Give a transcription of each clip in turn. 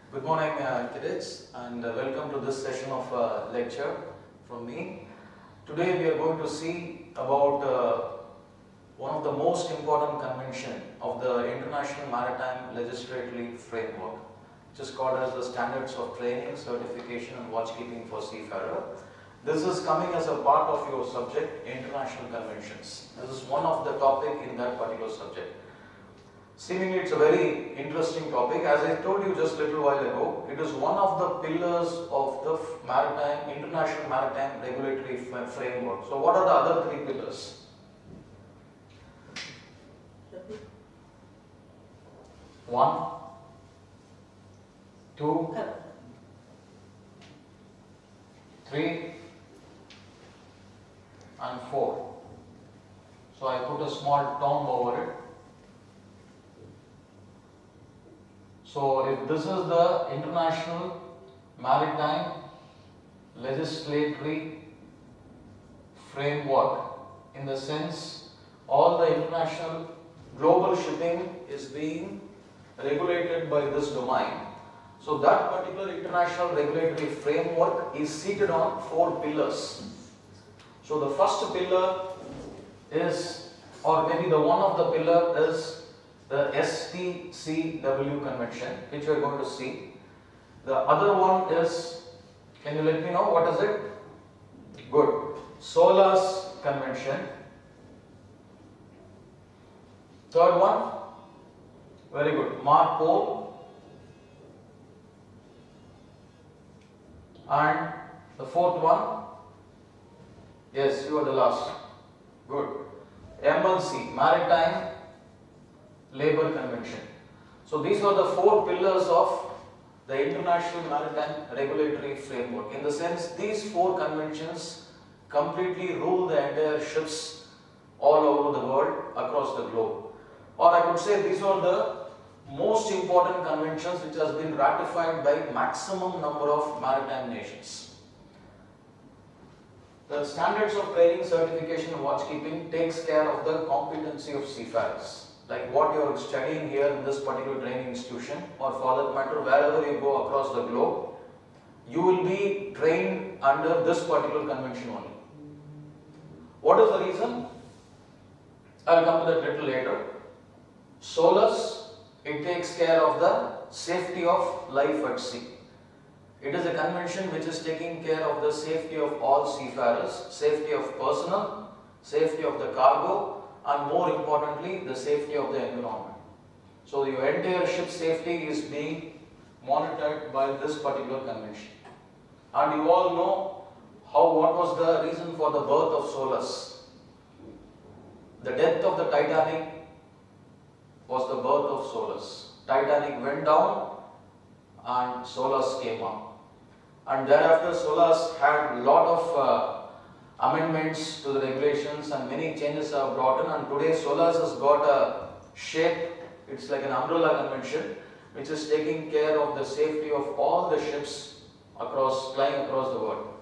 Good morning, cadets, and welcome to this session of lecture from me. Today we are going to see about one of the most important convention of the International Maritime Legislatory Framework, which is called as the Standards of Training, Certification and Watchkeeping for Seafarer. This is coming as a part of your subject, International Conventions. This is one of the topic in that particular subject. Seemingly it's a very interesting topic. As I told you just a little while ago, it is one of the pillars of the International Maritime Regulatory Framework. So what are the other three pillars? One, two, three, and four. So I put a small term over it. So if this is the International Maritime Legislatory Framework, in the sense all the international global shipping is being regulated by this domain. So that particular international regulatory framework is seated on four pillars. So the first pillar is, or maybe the one of the pillar is the STCW convention, which we are going to see. The other one is, can you let me know what is it? Good. SOLAS convention. Third one, very good, MARPOL. And the fourth one, yes, you are the last. Good. MLC, Maritime Labour Convention. So these are the four pillars of the International Maritime Regulatory Framework. In the sense, these four conventions completely rule the entire ships all over the world, across the globe. Or I could say these are the most important conventions which has been ratified by maximum number of maritime nations. The Standards of Training, Certification and Watchkeeping takes care of the competency of seafarers. Like what you are studying here in this particular training institution, or for that matter wherever you go across the globe, you will be trained under this particular convention only. What is the reason? I will come to that little later. SOLAS, it takes care of the safety of life at sea. It is a convention which is taking care of the safety of all seafarers, safety of personnel, safety of the cargo, and more importantly, the safety of the environment. So your entire ship safety is being monitored by this particular convention. And you all know what was the reason for the birth of SOLAS. The death of the Titanic was the birth of SOLAS. Titanic went down and SOLAS came up. And thereafter SOLAS had a lot of amendments to the regulations and many changes are brought in, and today SOLAS has got a shape, it's like an umbrella convention which is taking care of the safety of all the ships flying across the world.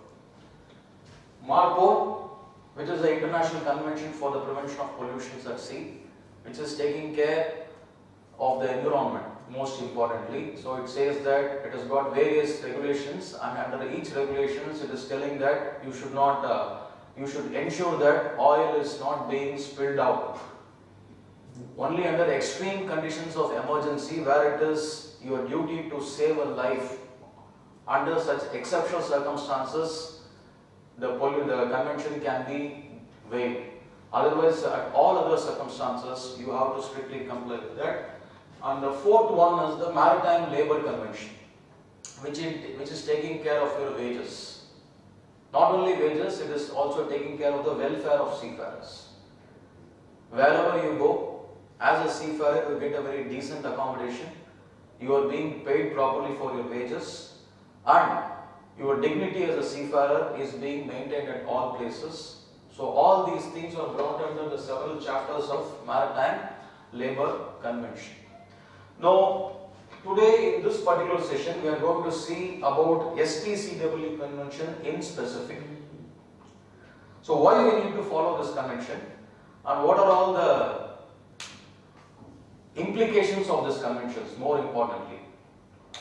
MARPOL, which is the International Convention for the Prevention of Pollutions at Sea, which is taking care of the environment most importantly. So it says that it has got various regulations, and under each regulations it is telling that you should not you should ensure that oil is not being spilled out. Only under extreme conditions of emergency, where it is your duty to save a life, under such exceptional circumstances, the convention can be waived. Otherwise, at all other circumstances, you have to strictly comply with that. And the fourth one is the Maritime Labour Convention, which is taking care of your wages. Not only wages, it is also taking care of the welfare of seafarers. Wherever you go, as a seafarer, you get a very decent accommodation, you are being paid properly for your wages, and your dignity as a seafarer is being maintained at all places. So all these things are brought under the several chapters of Maritime Labour Convention. Now, today in this particular session, we are going to see about STCW convention in specific. So why we need to follow this convention, and what are all the implications of this conventions, more importantly.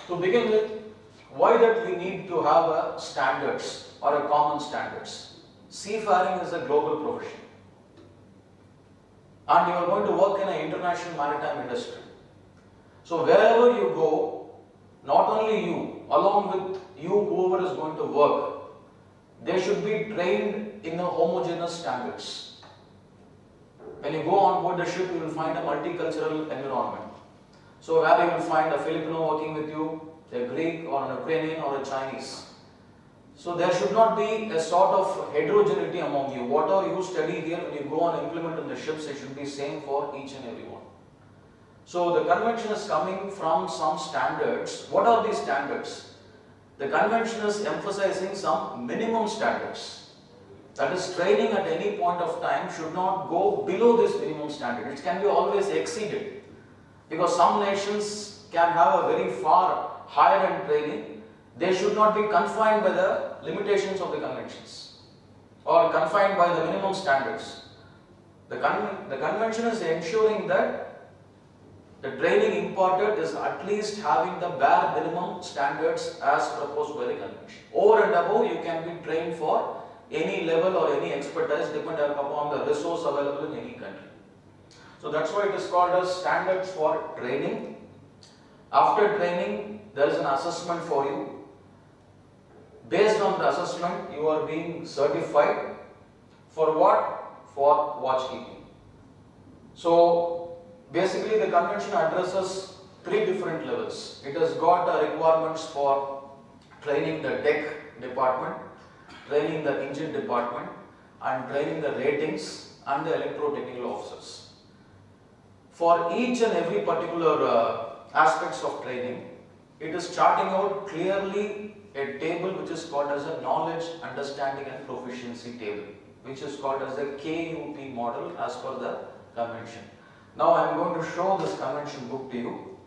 To begin with, why that we need to have a standards or a common standards? Seafaring is a global profession. And you are going to work in an international maritime industry. So wherever you go, not only you, along with you, whoever is going to work, they should be trained in a homogeneous standards. When you go on board the ship, you will find a multicultural environment. So where you will find a Filipino working with you, a Greek or an Ukrainian or a Chinese. So there should not be a sort of heterogeneity among you. Whatever you study here, when you go and implement in the ships, it should be same for each and every one. So the convention is coming from some standards. What are these standards? The convention is emphasizing some minimum standards. That is, training at any point of time should not go below this minimum standard. It can be always exceeded. Because some nations can have a very far higher end training. They should not be confined by the limitations of the conventions or confined by the minimum standards. The convention is ensuring that the training imparted is at least having the bare minimum standards as proposed by the convention. Over and above, you can be trained for any level or any expertise depending upon the resource available in any country. So that's why it is called as standards for training. After training, there is an assessment for you. Based on the assessment, you are being certified for what? For watchkeeping. So basically the convention addresses 3 different levels. It has got requirements for training the deck department, training the engine department, and training the ratings and the electro-technical officers. For each and every particular aspects of training, it is charting out clearly a table which is called as a knowledge, understanding and proficiency table, which is called as the KUP model as per the convention. Now I am going to show this convention book to you.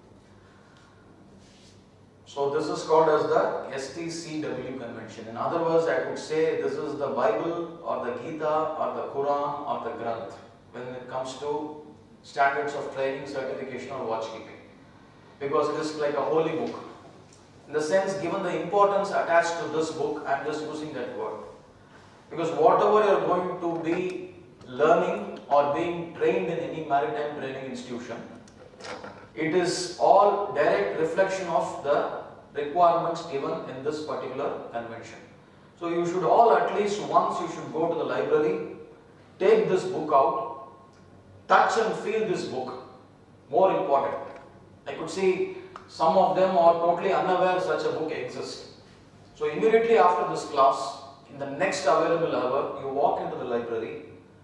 So this is called as the STCW convention. In other words, I could say this is the Bible or the Gita or the Quran or the Granth when it comes to standards of training, certification or watchkeeping. Because it is like a holy book. In the sense, given the importance attached to this book, I am just using that word. Because whatever you are going to be learning or being trained in any maritime training institution, it is all direct reflection of the requirements given in this particular convention. So you should all, at least once, you should go to the library, take this book out, touch and feel this book. More important. I could see some of them are totally unaware such a book exists. So immediately after this class, in the next available hour, you walk into the library,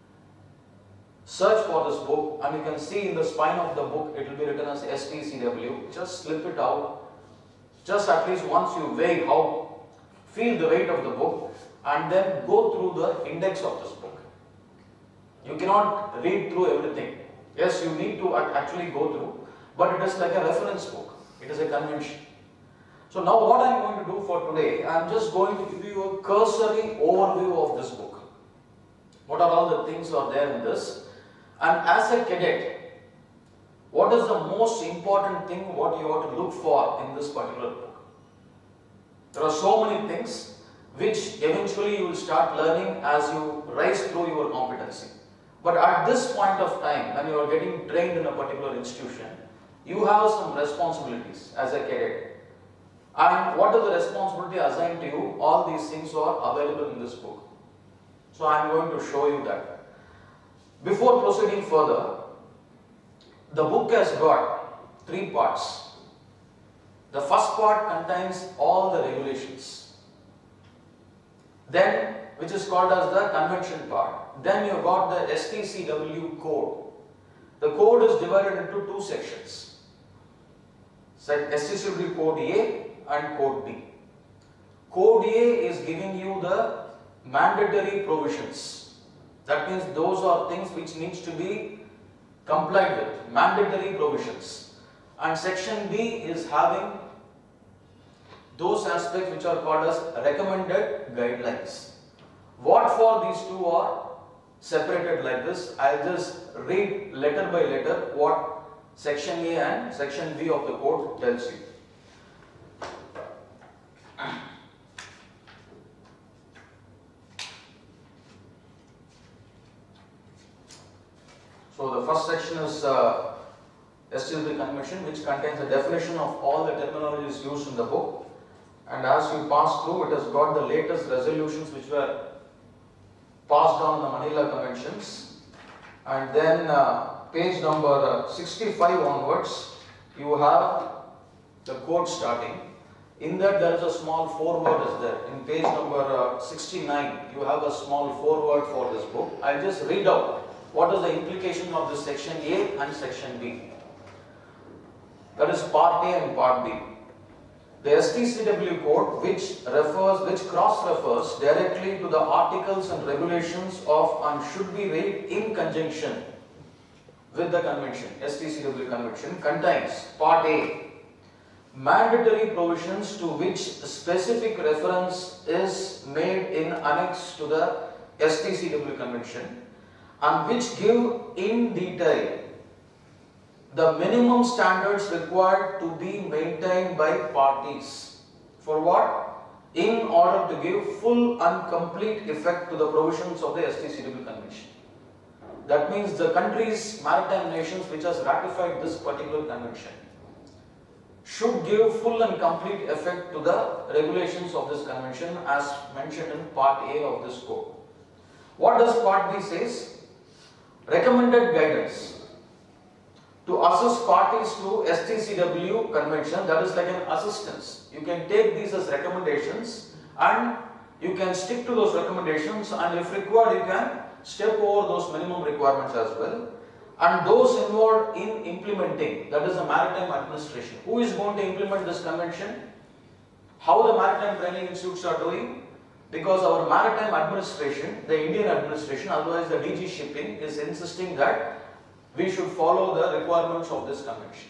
search for this book, and you can see in the spine of the book it will be written as STCW. Just slip it out. Just at least once you feel the weight of the book, and then go through the index of this book. You cannot read through everything. Yes, you need to actually go through, but it is like a reference book. It is a convention. So now what I am going to do for today, I am just going to give you a cursory overview of this book. What are all the things are there in this? And as a cadet, what is the most important thing what you have to look for in this particular book? There are so many things which eventually you will start learning as you rise through your competency. But at this point of time, when you are getting trained in a particular institution, you have some responsibilities as a cadet. And what is the responsibility assigned to you? All these things are available in this book. So I am going to show you that. Before proceeding further, the book has got 3 parts. The first part contains all the regulations. Then, which is called as the convention part. Then you got the STCW code. The code is divided into 2 sections. STCW code A and code B. Code A is giving you the mandatory provisions. That means those are things which needs to be complied with, mandatory provisions. And section B is having those aspects which are called as recommended guidelines. What for these two are separated like this? I'll just read letter by letter what section A and section B of the code tells you. So the first section is STCW convention, which contains a definition of all the terminologies used in the book. And as you pass through, it has got the latest resolutions which were passed on the Manila Conventions. And then page number 65 onwards, you have the quote starting. In that there is a small foreword is there. In page number 69, you have a small foreword for this book. I'll just read out what is the implication of this section A and section B. That is part A and part B. The STCW code, which cross-refers directly to the articles and regulations of and should be read in conjunction with the convention, STCW convention, contains part A, mandatory provisions to which specific reference is made in annex to the STCW convention and which give in detail the minimum standards required to be maintained by parties. For what? In order to give full and complete effect to the provisions of the STCW convention. That means the countries, maritime nations which has ratified this particular convention should give full and complete effect to the regulations of this convention as mentioned in part A of this code. What does part B says? Recommended guidance to assist parties to STCW convention, that is like an assistance. You can take these as recommendations and you can stick to those recommendations, and if required you can step over those minimum requirements as well. And those involved in implementing, that is the maritime administration. Who is going to implement this convention? How the maritime training institutes are doing? Because our maritime administration, the Indian administration, otherwise the DG shipping, is insisting that we should follow the requirements of this convention.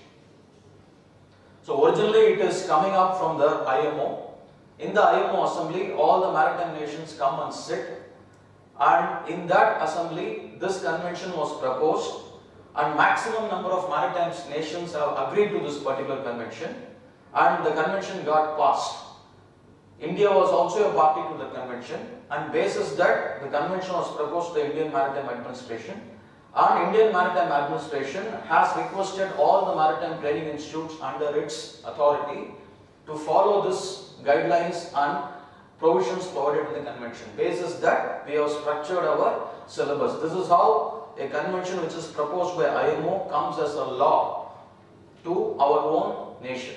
So originally it is coming up from the IMO. In the IMO assembly, all the maritime nations come and sit, and in that assembly this convention was proposed, and maximum number of maritime nations have agreed to this particular convention, and the convention got passed. India was also a party to the convention, and basis that the convention was proposed to the Indian Maritime Administration, and Indian Maritime Administration has requested all the maritime training institutes under its authority to follow this guidelines and provisions provided in the convention. Basis that we have structured our syllabus. This is how a convention which is proposed by IMO comes as a law to our own nation.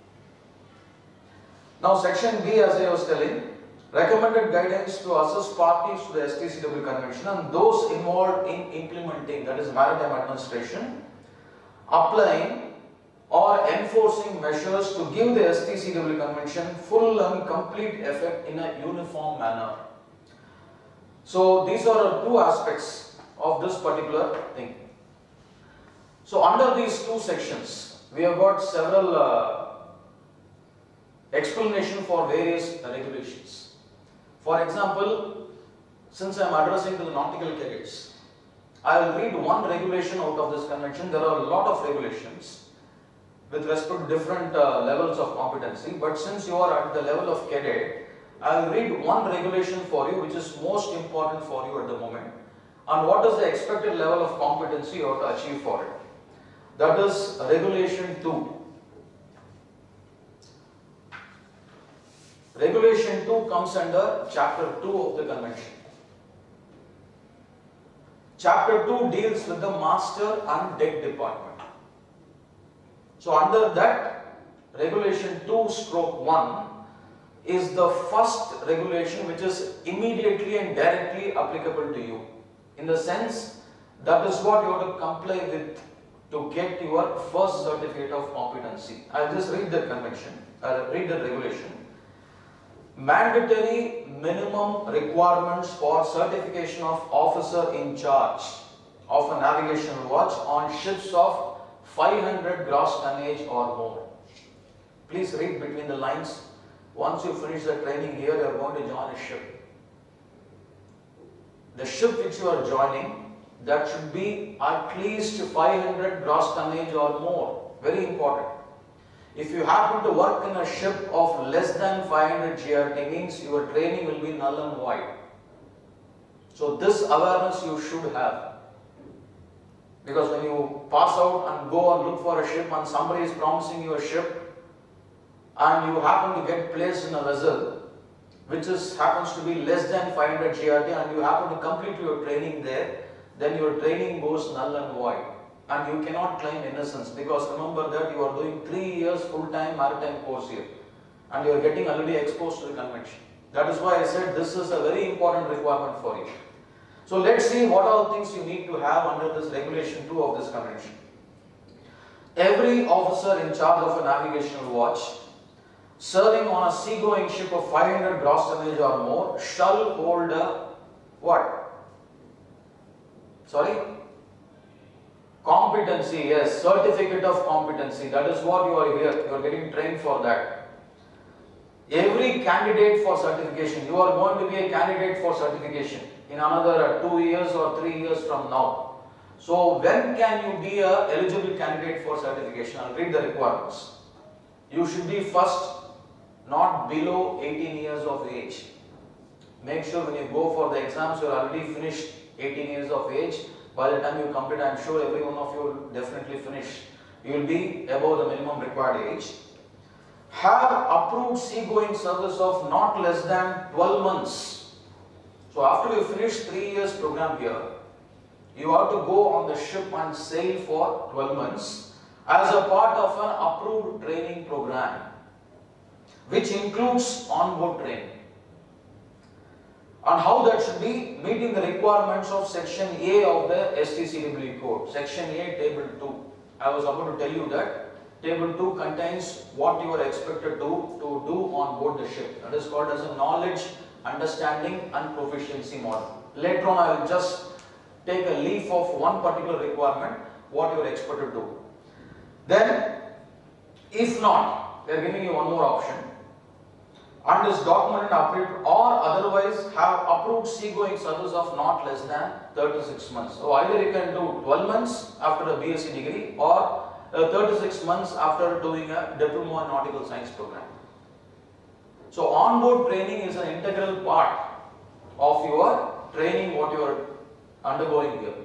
Now section B, as I was telling, recommended guidance to assist parties to the STCW convention and those involved in implementing, that is maritime administration, applying or enforcing measures to give the STCW convention full and complete effect in a uniform manner. So these are two aspects of this particular thing. So under these two sections, we have got several explanation for various regulations. For example, since I am addressing to the nautical cadets, I will read one regulation out of this convention. There are a lot of regulations with respect to different levels of competency, but since you are at the level of cadet, I will read one regulation for you which is most important for you at the moment, and what is the expected level of competency you have to achieve for it. That is Regulation 2. Regulation 2 comes under Chapter 2 of the Convention. Chapter 2 deals with the Master and Deck Department. So under that, Regulation 2/1 is the first regulation which is immediately and directly applicable to you. In the sense, that is what you have to comply with to get your first certificate of competency. I will just read the convention, read the regulation. Mandatory minimum requirements for certification of officer in charge of a navigational watch on ships of 500 gross tonnage or more. Please read between the lines. Once you finish the training here, you are going to join a ship. The ship which you are joining, that should be at least 500 gross tonnage or more. Very important. If you happen to work in a ship of less than 500 GRT, means your training will be null and void. So this awareness you should have. Because when you pass out and go and look for a ship and somebody is promising you a ship and you happen to get placed in a vessel which happens to be less than 500 GRT and you happen to complete your training there, then your training goes null and void and you cannot claim innocence, because remember that you are doing 3 years full-time maritime course here and you are getting already exposed to the convention. That is why I said this is a very important requirement for you. So let's see what all things you need to have under this regulation 2 of this convention. Every officer in charge of a navigational watch serving on a seagoing ship of 500 gross tonnage or more shall hold a what? Sorry? Competency, yes, certificate of competency. That is what you are here. You are getting trained for that. Every candidate for certification, you are going to be a candidate for certification in another 2 years or 3 years from now. So when can you be a eligible candidate for certification? I'll read the requirements. You should be first not below 18 years of age. Make sure when you go for the exams, you are already finished 18 years of age. By the time you complete, I am sure every one of you will definitely finish. You will be above the minimum required age. Have approved seagoing service of not less than 12 months. So after you finish 3 years program here, you have to go on the ship and sail for 12 months as a part of an approved training program, which includes on-board training. And how that should be meeting the requirements of section A of the STCW code. Section A, table 2. I was about to tell you that table 2 contains what you are expected to do on board the ship. That is called as a knowledge, understanding and proficiency model. Later on I will just take a leaf of one particular requirement, what you are expected to do. Then, if not, they are giving you one more option. And is documented approved or otherwise have approved seagoing service of not less than 36 months. So either you can do 12 months after a BSc degree or 36 months after doing a diploma in nautical science program. So on-board training is an integral part of your training what you are undergoing here.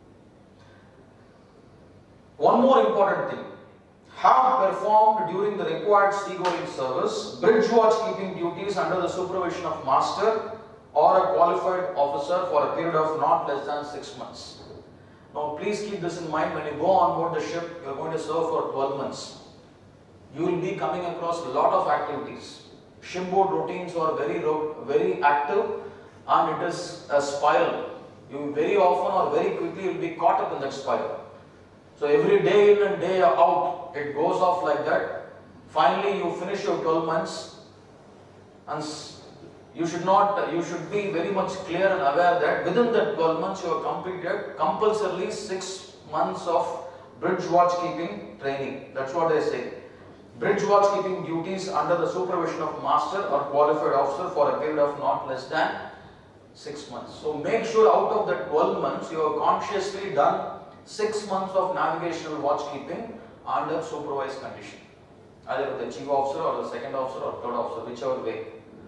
One more important thing. Have performed during the required seagoing service bridge watch keeping duties under the supervision of master or a qualified officer for a period of not less than 6 months. Now please keep this in mind. When you go on board the ship, you are going to serve for 12 months. You will be coming across a lot of activities. Shipboard routines are very active and it is a spiral. You very often or very quickly will be caught up in that spiral. So every day in and day out, it goes off like that. Finally, you finish your 12 months and you should be very much clear and aware that within that 12 months, you have completed compulsorily 6 months of bridge watch keeping training. That's what they say. Bridge watch keeping duties under the supervision of master or qualified officer for a period of not less than 6 months. So make sure out of that 12 months, you have consciously done 6 months of navigational watch keeping under supervised condition, either with the chief officer or the second officer or third officer, whichever way.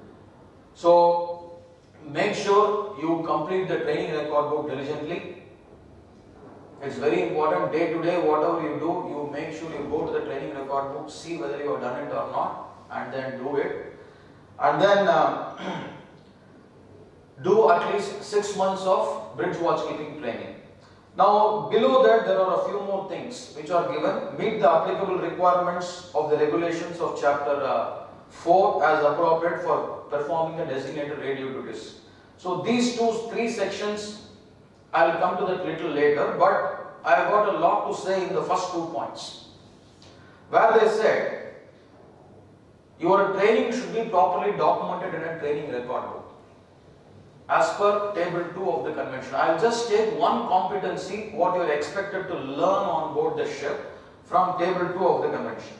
So make sure you complete the training record book diligently. It's very important. Day to day, whatever you do, you make sure you go to the training record book, see whether you have done it or not, and then do it. And then do at least 6 months of bridge watch keeping training. Now, below that, there are a few more things which are given. Meet the applicable requirements of the regulations of chapter 4 as appropriate for performing the designated radio duties. So, these 3 sections, I will come to that little later, but I have got a lot to say in the first 2 points. Where they said, your training should be properly documented in a training record book, as per table 2 of the convention. I will just take one competency, what you are expected to learn on board the ship from table 2 of the convention.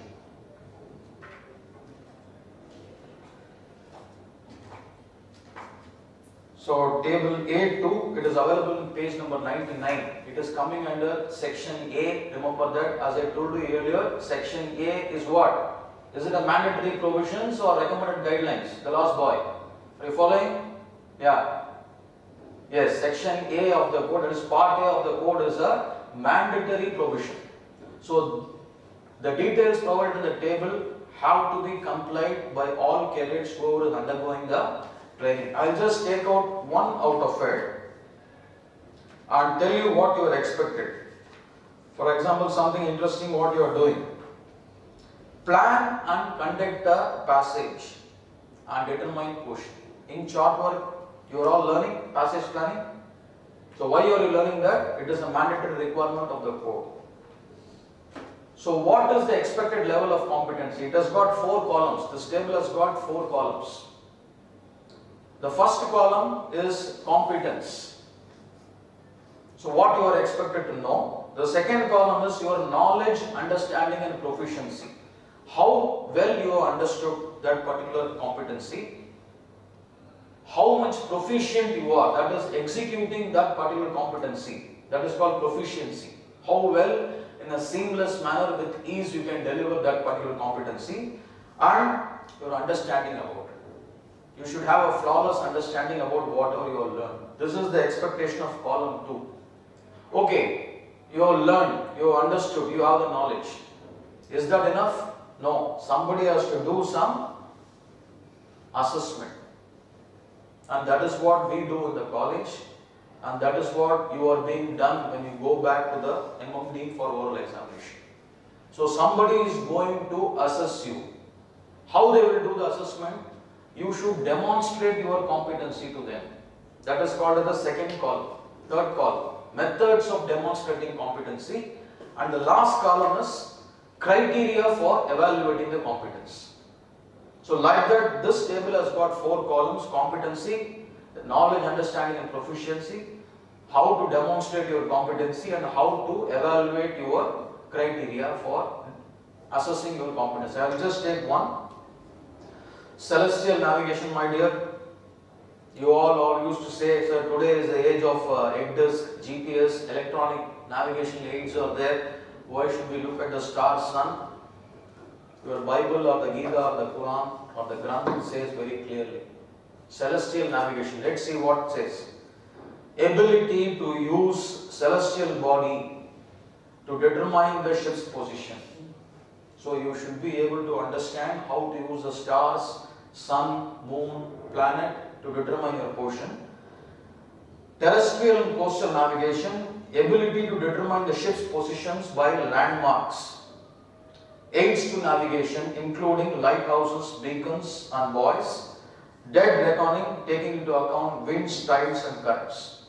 So table A2, it is available in page number 99. It is coming under section A. Remember that, as I told you earlier, section A is what? Is it a mandatory provisions or recommended guidelines? The last boy. Are you following? Yeah. Yes, section A of the code, that is part A of the code, is a mandatory provision. So the details provided in the table have to be complied by all cadets who are undergoing the training. I'll just take out one out of it and tell you what you are expected. For example, something interesting what you are doing. Plan and conduct a passage and determine portion. In short work, you are all learning passage planning. So why are you learning that? It is a mandatory requirement of the code. So what is the expected level of competency? It has got 4 columns. This table has got 4 columns. The first column is competence. So what you are expected to know. The second column is your knowledge, understanding and proficiency. How well you have understood that particular competency. How much proficient you are, that is executing that particular competency. That is called proficiency. How well in a seamless manner with ease you can deliver that particular competency, and your understanding about it. You should have a flawless understanding about whatever you have learned. This is the expectation of column 2. Okay, you have learned, you have understood, you have the knowledge. Is that enough? No. Somebody has to do some assessment. And that is what we do in the college, and that is what you are being done when you go back to the MMD for oral examination. So somebody is going to assess you. How they will do the assessment? You should demonstrate your competency to them. That is called as the second column. Third column, methods of demonstrating competency, and the last column is criteria for evaluating the competence. So like that, this table has got 4 columns: competency, the knowledge, understanding and proficiency, how to demonstrate your competency, and how to evaluate your criteria for assessing your competency. I will just take one. Celestial navigation, my dear. You all used to say, sir, today is the age of EDDIS, GPS, electronic navigation aids are there. Why should we look at the star, sun? Your Bible or the Gita or the Quran or the Granth says very clearly. Celestial navigation. Let's see what it says. Ability to use celestial body to determine the ship's position. So you should be able to understand how to use the stars, sun, moon, planet to determine your position. Terrestrial and coastal navigation. Ability to determine the ship's positions by landmarks. Aids to navigation including lighthouses, beacons and buoys. Dead reckoning taking into account winds, tides and currents.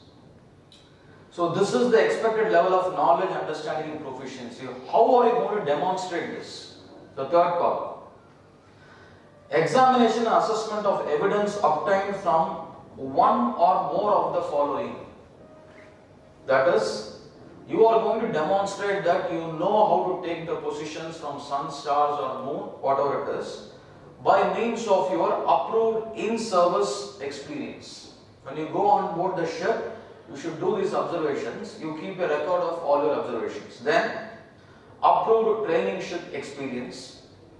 So this is the expected level of knowledge, understanding and proficiency. How are you going to demonstrate this? The third column. Examination and assessment of evidence obtained from one or more of the following. That is, you are going to demonstrate that you know how to take the positions from sun, stars or moon, whatever it is, by means of your approved in-service experience. When you go on board the ship, you should do these observations. You keep a record of all your observations. Then, approved training ship experience.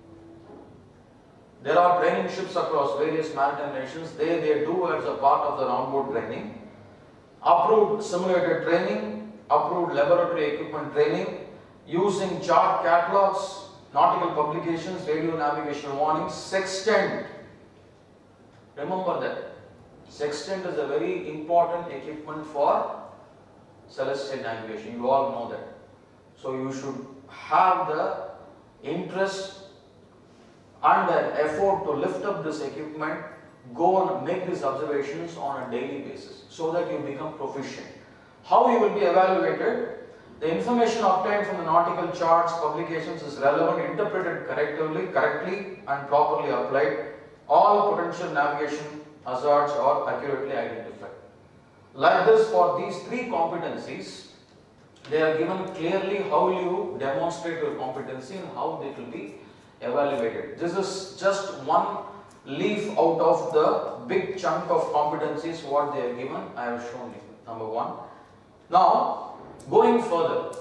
There are training ships across various maritime nations. They do as a part of the onboard training. Approved simulated training, approved laboratory equipment training, using chart catalogs, nautical publications, radio navigation warnings, sextant. Remember that. Sextant is a very important equipment for celestial navigation. You all know that. So you should have the interest and the effort to lift up this equipment, go and make these observations on a daily basis so that you become proficient. How you will be evaluated? The information obtained from the nautical charts, publications is relevant, interpreted correctly and properly applied. All potential navigation hazards are accurately identified. Like this, for these 3 competencies, they are given clearly how you demonstrate your competency and how they will be evaluated. This is just one leaf out of the big chunk of competencies what they are given. I have shown you. Number 1. Now, going further,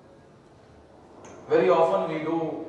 very often we do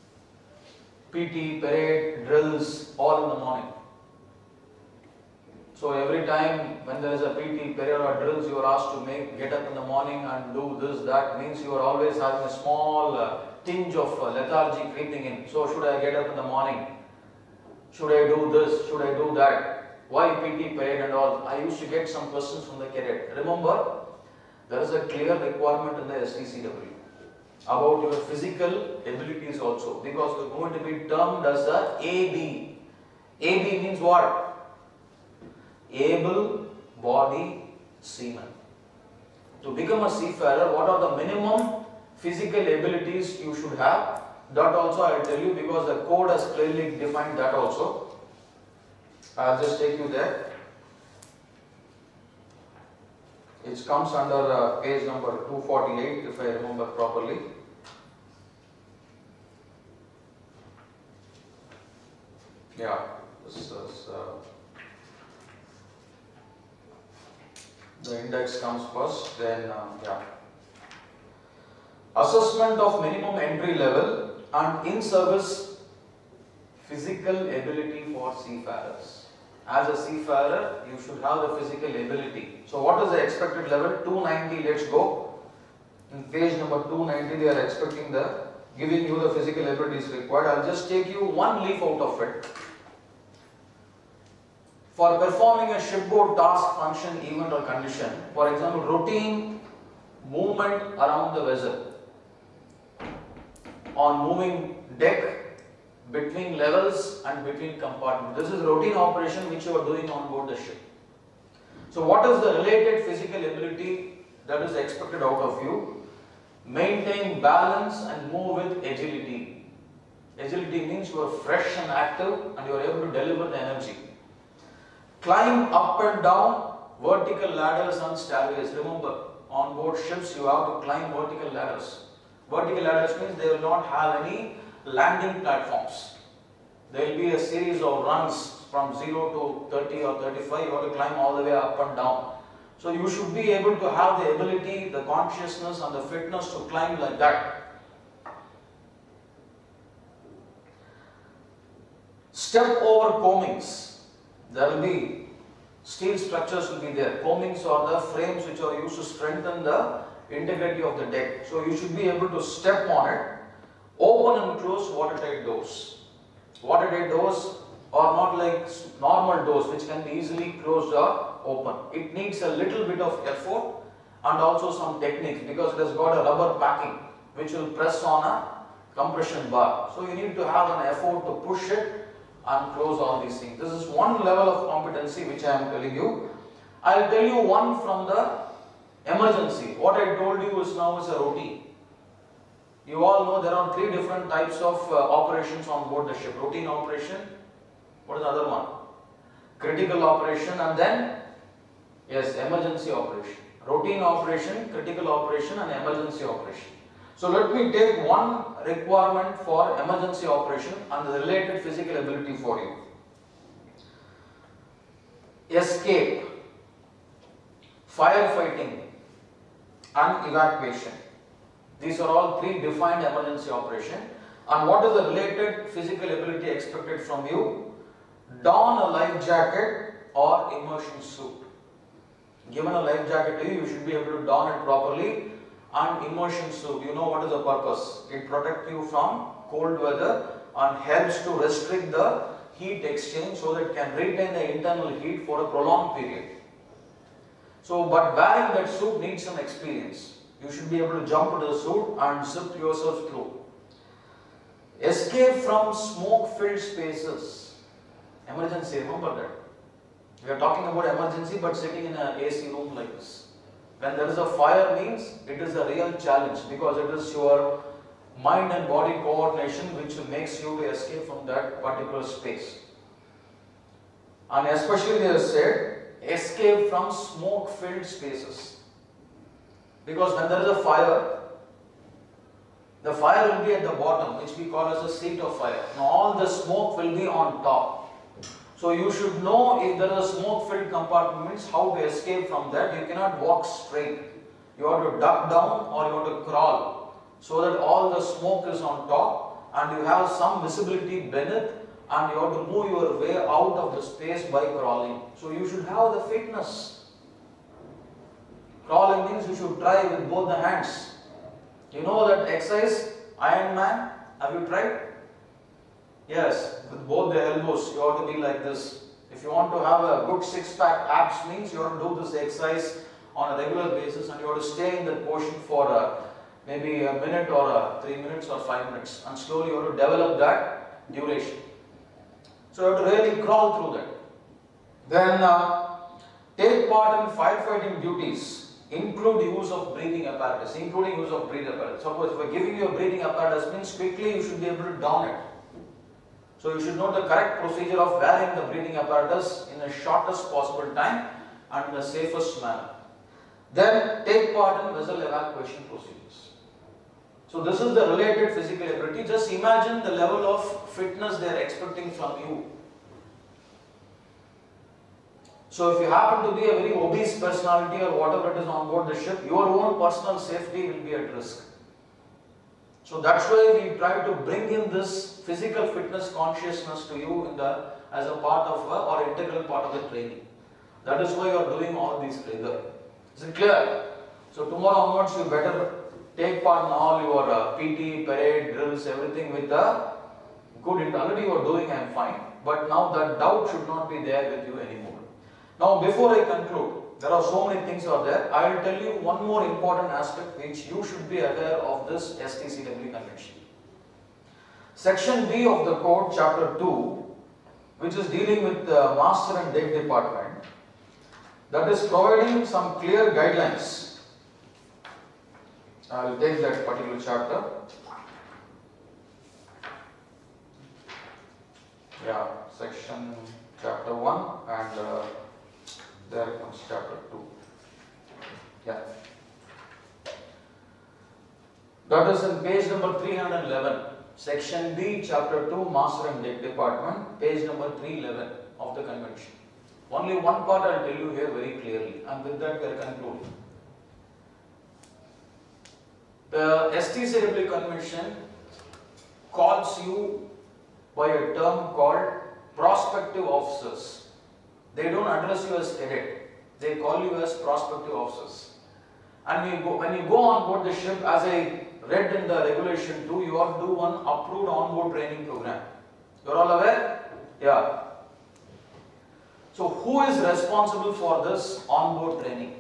PT, parade, drills all in the morning. So every time when there is a PT period or drills, you are asked to get up in the morning and do this, that, means you are always having a small tinge of lethargy creeping in. So should I get up in the morning? Should I do this? Should I do that? Why PT period and all? I used to get some questions from the cadet. Remember, there is a clear requirement in the STCW about your physical abilities also, because you are going to be termed as a AB. AB means what? Able body seaman. To become a seafarer, what are the minimum physical abilities you should have? That also I will tell you, because the code has clearly defined that also. I will just take you there. It comes under page number 248, if I remember properly. Yeah, this is the index comes first, then yeah. Assessment of minimum entry level and in-service physical ability for seafarers. As a seafarer, you should have the physical ability. So what is the expected level? 290, let's go. In page number 290, they are expecting giving you the physical abilities required. I'll just take you one leaf out of it. For performing a shipboard task, function, event or condition, for example, routine movement around the vessel, on moving deck, between levels and between compartments. This is routine operation which you are doing on board the ship. So what is the related physical ability that is expected out of you? Maintain balance and move with agility. Agility means you are fresh and active and you are able to deliver the energy. Climb up and down vertical ladders and stairways. Remember, on board ships you have to climb vertical ladders. Vertical ladders means they will not have any landing platforms. There will be a series of runs from 0 to 30 or 35. You have to climb all the way up and down. So you should be able to have the ability, the consciousness and the fitness to climb like that. Step over coamings. There will be steel structures will be there. Coamings are the frames which are used to strengthen the integrity of the deck. So you should be able to step on it. Open and close watertight doors. Watertight doors are not like normal doors which can be easily closed or open. It needs a little bit of effort and also some techniques, because it has got a rubber packing which will press on a compression bar. So you need to have an effort to push it and close all these things. This is one level of competency which I am telling you. I will tell you one from the emergency. What I told you is now is a routine. You all know there are three different types of operations on board the ship. Routine operation, what is the other one? Critical operation, and then, yes, emergency operation. Routine operation, critical operation and emergency operation. So let me take one requirement for emergency operation and the related physical ability for you. Escape, firefighting and evacuation. These are all three defined emergency operation. And what is the related physical ability expected from you? Don a life jacket or immersion suit. Given a life jacket to you, you should be able to don it properly. And immersion suit, you know what is the purpose? It protects you from cold weather and helps to restrict the heat exchange so that it can retain the internal heat for a prolonged period. So, but wearing that suit needs some experience. You should be able to jump into the suit and zip yourself through. Escape from smoke-filled spaces. Emergency, remember that. We are talking about emergency but sitting in an AC room like this. When there is a fire means it is a real challenge, because it is your mind and body coordination which makes you to escape from that particular space. And especially they have said, escape from smoke-filled spaces. Because when there is a fire, the fire will be at the bottom, which we call as a seat of fire. Now all the smoke will be on top. So you should know if there is a smoke-filled compartment, means how to escape from that. You cannot walk straight. You have to duck down or you have to crawl, so that all the smoke is on top and you have some visibility beneath and you have to move your way out of the space by crawling. So you should have the fitness. Crawling means you should try with both the hands. You know that exercise, Iron Man, have you tried? Yes, with both the elbows you have to be like this. If you want to have a good six-pack abs means you have to do this exercise on a regular basis, and you have to stay in that position for maybe a minute or 3 minutes or 5 minutes, and slowly you have to develop that duration. So you have to really crawl through that. Then take part in firefighting duties. Include use of breathing apparatus. Including use of breathing apparatus. Suppose if I are giving you a breathing apparatus means quickly you should be able to down it. So you should know the correct procedure of wearing the breathing apparatus in the shortest possible time and in the safest manner. Then take part in vessel evacuation procedures. So this is the related physical ability. Just imagine the level of fitness they are expecting from you. So if you happen to be a very obese personality or whatever it is on board the ship, your own personal safety will be at risk. So that's why we try to bring in this physical fitness consciousness to you as a part of or integral part of the training. That is why you are doing all these rigor. Is it clear? So tomorrow onwards you better take part in all your PT, parade, drills, everything with a good intent. Already you are doing, I am fine. But now that doubt should not be there with you anymore. Now before I conclude, there are so many things out there. I will tell you one more important aspect which you should be aware of this STCW convention. Section B of the code, chapter 2, which is dealing with the master and deck department, that is providing some clear guidelines. I will take that particular chapter. Yeah, section chapter 1 and there comes chapter 2. Yeah. That is in page number 311. Section B, chapter 2, Master and Deck Department, page number 311 of the convention. Only one part I will tell you here very clearly, and with that we are concluding. The STCW convention calls you by a term called prospective officers. They don't address you as cadet, they call you as prospective officers. And when you go on board the ship, as I read in the regulation 2, you have to do one approved on-board training program. You are all aware? Yeah. So who is responsible for this on-board training?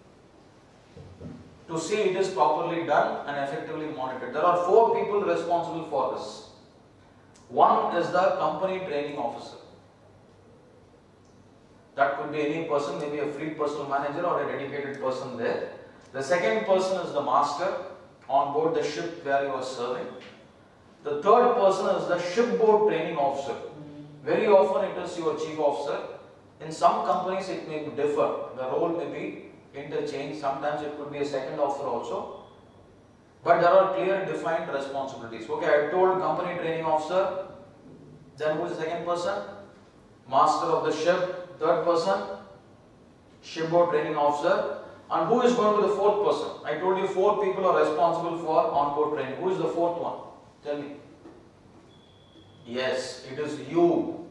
To see it is properly done and effectively monitored. There are 4 people responsible for this. One is the company training officer. That could be any person, maybe a fleet personnel manager or a dedicated person there. The second person is the master on board the ship where you are serving. The third person is the shipboard training officer. Very often it is your chief officer. In some companies it may differ. The role may be interchanged. Sometimes it could be a second officer also. But there are clear defined responsibilities. Okay, I told company training officer. Then who is the second person? Master of the ship. Third person, shipboard training officer. And who is going to be the fourth person? I told you 4 people are responsible for on-board training. Who is the fourth one? Tell me. Yes, it is you.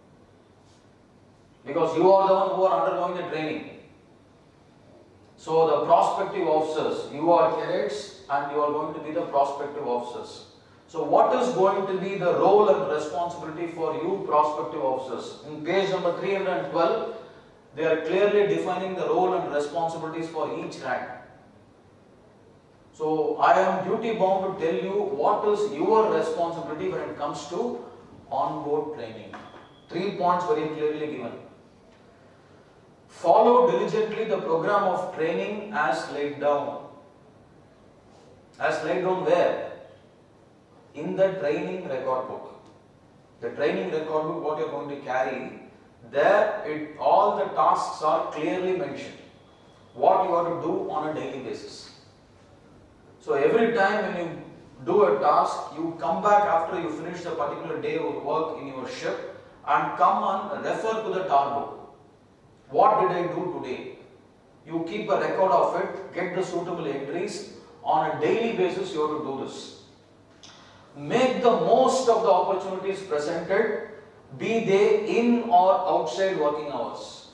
Because you are the one who are undergoing the training. So the prospective officers, you are cadets and you are going to be the prospective officers. So what is going to be the role and responsibility for you prospective officers? In page number 312, they are clearly defining the role and responsibilities for each rank. So I am duty bound to tell you what is your responsibility when it comes to on-board training. 3 points very clearly given. Follow diligently the program of training as laid down. As laid down where? In the training record book. The training record book, what you are going to carry, there all the tasks are clearly mentioned. What you have to do on a daily basis. So every time when you do a task, you come back after you finish the particular day of work in your ship and come and refer to the tar book. What did I do today? You keep a record of it, get the suitable entries. On a daily basis you have to do this. Make the most of the opportunities presented be they in or outside working hours.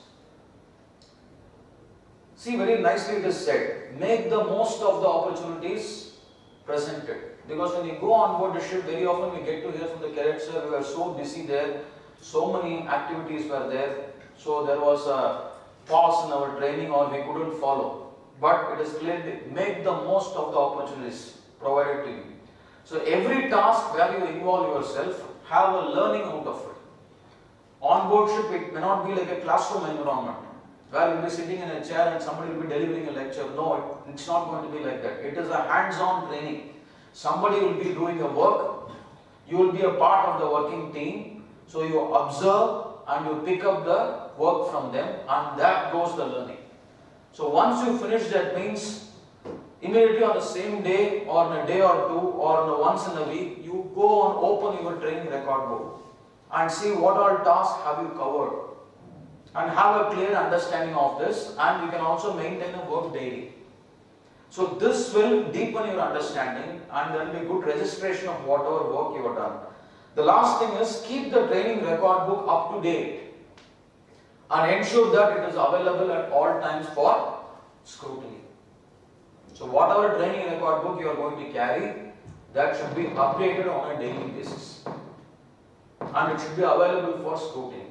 See, very nicely it is said, make the most of the opportunities presented. Because when you go on board the ship, very often we get to hear from the cadets, sir, we were so busy there, so many activities were there, so there was a pause in our training or we couldn't follow. But it is clearly, make the most of the opportunities provided to you. So every task where you involve yourself, have a learning out of it. On board ship, it may not be like a classroom environment where you will be sitting in a chair and somebody will be delivering a lecture. No, it's not going to be like that. It is a hands-on training. Somebody will be doing a work, you will be a part of the working team, so you observe and you pick up the work from them, and that goes the learning. So once you finish, that means immediately on the same day or in a day or two or once in a week, you go and open your training record book and see what all tasks have you covered and have a clear understanding of this, and you can also maintain a work daily. So this will deepen your understanding and there will be good registration of whatever work you have done. The last thing is keep the training record book up to date and ensure that it is available at all times for scrutiny. So whatever training record book you are going to carry, that should be updated on a daily basis and it should be available for scrutiny.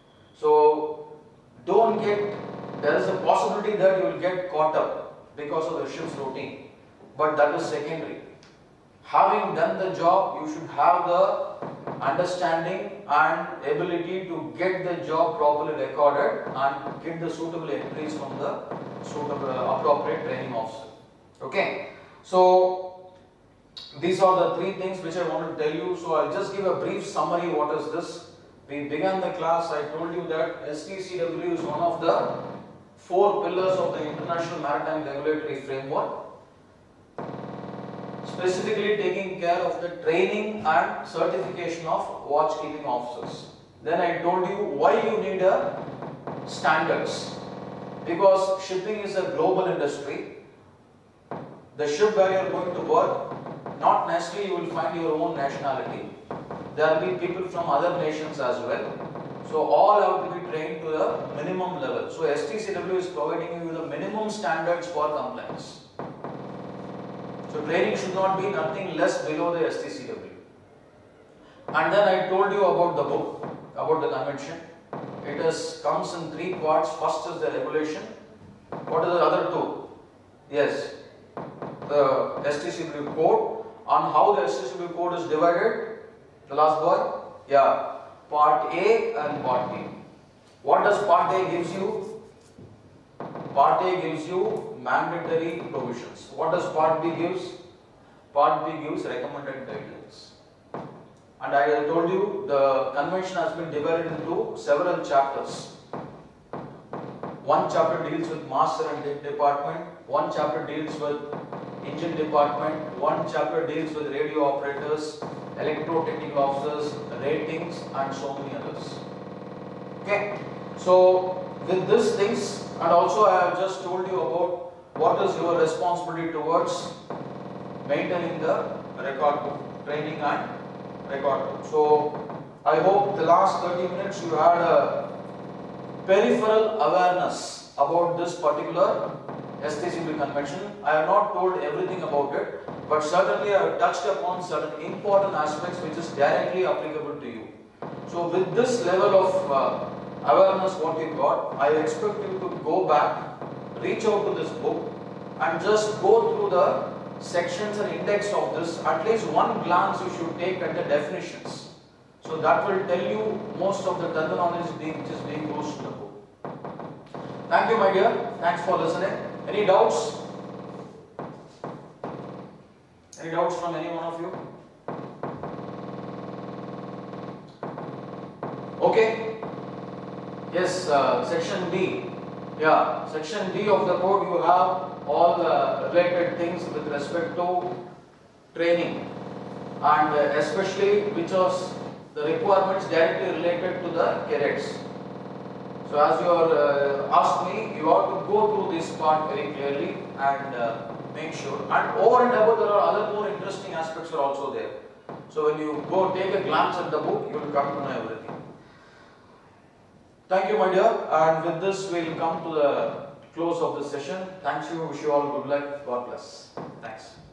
So don't get, there is a possibility that you will get caught up because of the ship's routine, but that is secondary. Having done the job, you should have the understanding and ability to get the job properly recorded and get the suitable entries from the suitable appropriate training officer. Okay, so these are the three things which I want to tell you. So I'll just give a brief summary. What is this? We began the class, I told you that STCW is one of the 4 pillars of the International Maritime Regulatory Framework, specifically taking care of the training and certification of watchkeeping officers. Then I told you why you need a standards, because shipping is a global industry. The ship where you are going to work, not necessarily you will find your own nationality. There will be people from other nations as well. So all have to be trained to the minimum level. So STCW is providing you with the minimum standards for compliance. So training should not be nothing less below the STCW. And then I told you about the book, about the convention. It comes in 3 parts. First is the regulation. What are the other 2? Yes, the STCW code. On how the STCW code is divided. The last boy? Yeah. Part A and Part B. What does Part A gives you? Part A gives you mandatory provisions. What does Part B gives? Part B gives recommended guidelines. And I told you the convention has been divided into several chapters. One chapter deals with master and deck department. One chapter deals with engine department. One chapter deals with radio operators, electro-technical officers, ratings, and so many others. Okay, so with these things, and also I have just told you about what is your responsibility towards maintaining the record book, training and record book. So I hope the last 30 minutes you had a peripheral awareness about this particular STCW convention. I have not told everything about it, but certainly I have touched upon certain important aspects which is directly applicable to you. So with this level of awareness what you got, I expect you to go back, reach out to this book and just go through the sections and index of this. At least one glance you should take at the definitions. So that will tell you most of the terminology which is being used in the book. Thank you, my dear. Thanks for listening. Any doubts? Any doubts from any one of you? Okay. Yes, section D. Yeah, section D of the code, you have all the related things with respect to training, and especially which was the requirements directly related to the cadets. So as you are asked me, you have to go through this part very clearly and make sure. And over and above, there are other more interesting aspects are also there. So when you go take a glance at the book, you will come to know everything. Thank you, my dear. And with this, we'll come to the close of this session. Thank you. Wish you all good luck. God bless. Thanks.